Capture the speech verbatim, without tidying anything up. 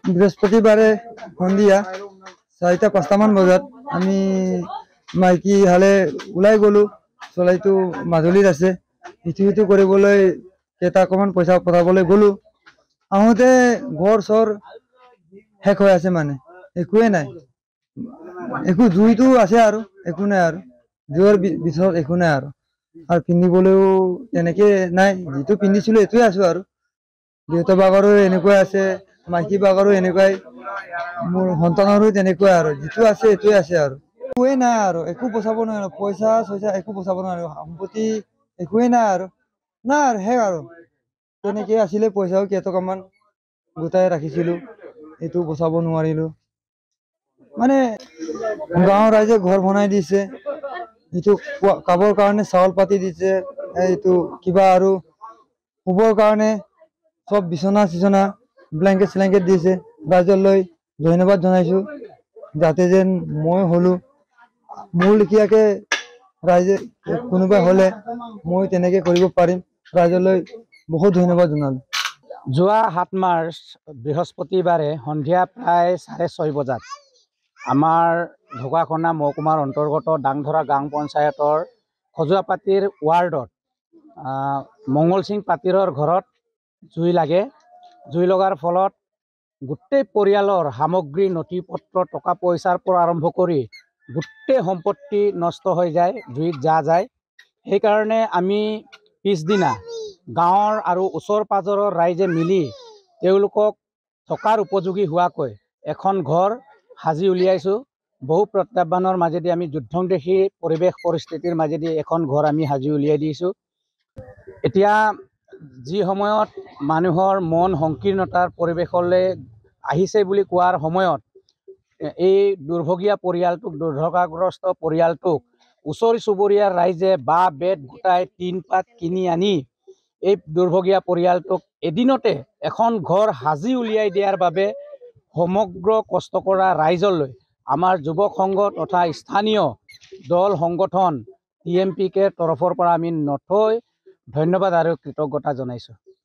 বৃহস্পতিবাৰে সন্ধিয়া চাৰিটা পাঁচটামান বজাত আমি মাইকী হালে ওলাই গ'লো। চলাইটো মাজুলীত আছে, ইটো সিটো কৰিবলৈ কেইটা অকণমান পইচা পঠাবলৈ গ'লো। আহোঁতে ঘৰ চৰ শেষ হৈ আছে, মানে একোৱে নাই। একো জুইটো আছে আৰু একো নাই, আৰু জুইৰ ভিতৰত একো নাই আৰু আৰু পিন্ধিবলৈও তেনেকে নাই। যিটো পিন্ধিছিলোঁ এইটোৱে আছো আৰু দেউতা বাগৰো এনেকুৱাই আছে, মাইকী বাগৰো এনেকুৱাই, মোৰ সন্তানৰো তেনেকুৱাই আৰু যিটো আছে এইটোৱে আছে আৰু একোৱে নাই আৰু একো বচাব নোৱাৰো। পইচা চইচা একো বচাব নোৱাৰো, সম্পত্তি একোৱে নাই আৰু নাই আৰু শেষ আৰু তেনেকে আছিলে। পইচাও কেইটকামান গোটাই ৰাখিছিলো, এইটো বচাব নোৱাৰিলো। মানে গাঁৱৰ ৰাইজে ঘৰ বনাই দিছে, এইটো খাবৰ কাৰণে চাউল পাতি দিছে, এইটো কিবা আৰু শুবৰ কাৰণে সব বিচনা চিচনা ব্লেংকেট চেলেংকেট দিছে। ৰাইজলৈ ধন্যবাদ জনাইছো, যাতে যেন মই হলো মোৰ লেখীয়াকে ৰাইজে কোনোবা হলে মই তেনেকে কৰিব পাৰিম। ৰাইজলৈ বহুত ধন্যবাদ জনালো। যোৱা সাত মাৰ্চ বৃহস্পতিবাৰে সন্ধিয়া প্ৰায় চাৰে ছয় বজাত আমাৰ ঢকুৱাখানা মহকুমাৰ অন্তৰ্গত ডাংধৰা গাঁও পঞ্চায়তৰ খজুৱাপাতিৰ ৱাৰ্ডত মংগল সিং পাতিৰৰ ঘৰত জুই লাগে। জুই লগাৰ ফলত গোটেই পৰিয়ালৰ সামগ্ৰী, নথি পত্ৰ, টকা পইচাৰ পৰা আৰম্ভ কৰি গোটেই সম্পত্তি নষ্ট হৈ যায়, জুইত যা যায়। সেইকাৰণে আমি পিছদিনা গাঁৱৰ আৰু ওচৰ পাজৰৰ ৰাইজে মিলি তেওঁলোকক থকাৰ উপযোগী হোৱাকৈ এখন ঘৰ সাজি উলিয়াইছোঁ। বহু প্ৰত্যাহ্বানৰ মাজেদি আমি যুদ্ধং দেখি পৰিৱেশ পৰিস্থিতিৰ মাজেদি এখন ঘৰ আমি সাজি উলিয়াই দিছোঁ। এতিয়া যি সময়ত মানুহৰ মন সংকীৰ্ণতাৰ পৰিৱেশলৈ আহিছে বুলি কোৱাৰ সময়ত এই দুৰ্ভগীয়া পৰিয়ালটোক, দুৰ্ঘটনাগ্ৰস্ত পৰিয়ালটোক ওচৰ চুবুৰীয়াৰ ৰাইজে বাঁহ বেত গোটাই টিন পাত কিনি আনি এই দুৰ্ভগীয়া পৰিয়ালটোক এদিনতে এখন ঘৰ সাজি উলিয়াই দিয়াৰ বাবে সমগ্ৰ কষ্ট কৰা ৰাইজলৈ আমাৰ যুৱক সংঘ তথা স্থানীয় দল সংগঠন টি এম পি কে তৰফৰ পৰা আমি নথৈ ধন্যবাদ আৰু কৃতজ্ঞতা জনাইছোঁ।